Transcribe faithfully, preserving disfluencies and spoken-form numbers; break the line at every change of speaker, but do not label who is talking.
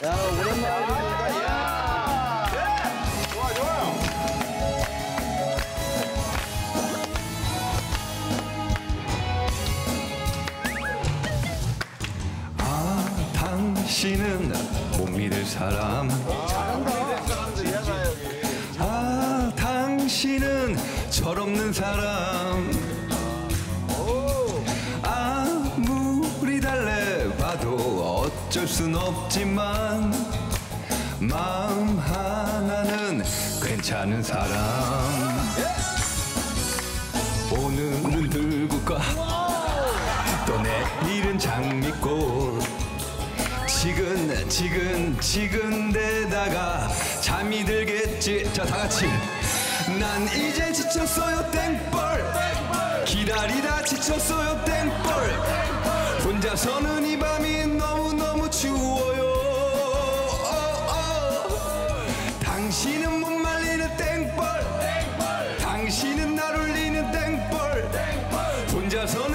야, 오랜만입니다. 야.
좋아, 좋아요.
아, 당신은 못 믿을 사람. 아, 당신은 철없는 사람. 아무리 달래봐도 어쩔 순 없지만 마음 하나는 괜찮은 사람. 오늘은 들국화, 또 내일은 장미꽃. 지근 지근 지근대다가 잠이 들겠지. 자, 다 같이. 난 이제 지쳤어요 땡벌. 기다리다 지쳤어요 땡벌. 혼자서는 이 밤이 너무너무 추워요. 어, 어. 당신은 못 말리는 땡벌. 당신은 날 울리는 땡벌. 혼자서는